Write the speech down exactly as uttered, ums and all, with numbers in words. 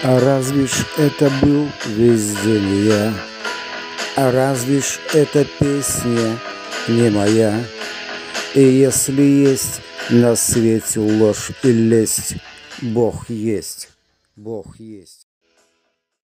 А разве ж это был весь день я? А разве ж эта песня не моя? И если есть на свете ложь и лесть, Бог есть, Бог есть.